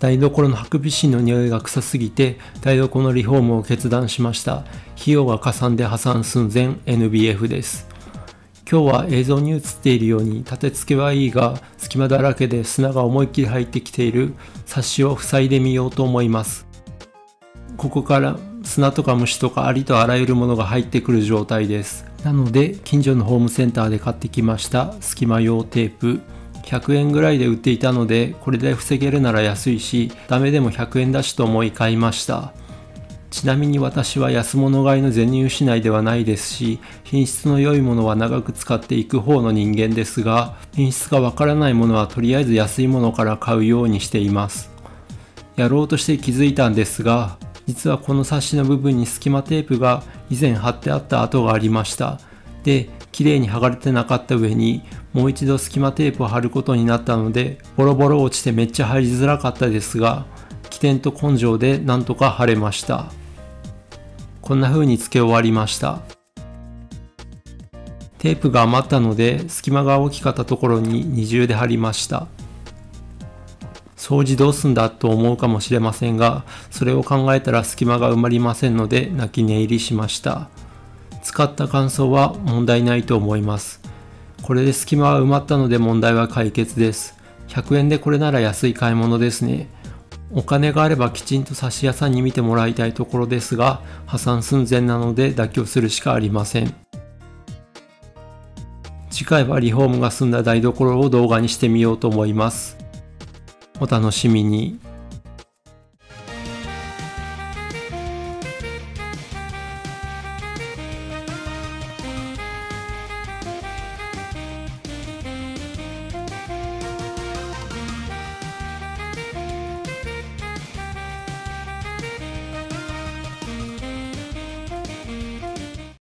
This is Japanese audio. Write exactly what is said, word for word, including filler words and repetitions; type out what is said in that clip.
台所のハクビシンの匂いが臭すぎて台所のリフォームを決断しました。費用がかさんで破産寸前 エヌビーエフ です。今日は映像に映っているように立て付けはいいが隙間だらけで砂が思いっきり入ってきているサッシを塞いでみようと思います。ここから砂とか虫とかありとあらゆるものが入ってくる状態です。なので近所のホームセンターで買ってきました隙間用テープ、ひゃくえんぐらいで売っていたのでこれで防げるなら安いしダメでもひゃくえんだしと思い買いました。ちなみに私は安物買いの銭失いではないですし品質の良いものは長く使っていく方の人間ですが、品質がわからないものはとりあえず安いものから買うようにしています。やろうとして気づいたんですが、実はこのサッシの部分に隙間テープが以前貼ってあった跡がありました。で、綺麗に剥がれてなかった上にもう一度隙間テープを貼ることになったのでボロボロ落ちてめっちゃ貼りづらかったですが、起点と根性でなんとか貼れました。こんな風に付け終わりました。テープが余ったので隙間が大きかったところに二重で貼りました。掃除どうすんだと思うかもしれませんが、それを考えたら隙間が埋まりませんので泣き寝入りしました。使った感想は問題ないと思います。これで隙間は埋まったので問題は解決です。ひゃくえんでこれなら安い買い物ですね。お金があればきちんとサッシ屋さんに見てもらいたいところですが、破産寸前なので妥協するしかありません。次回はリフォームが済んだ台所を動画にしてみようと思います。お楽しみに。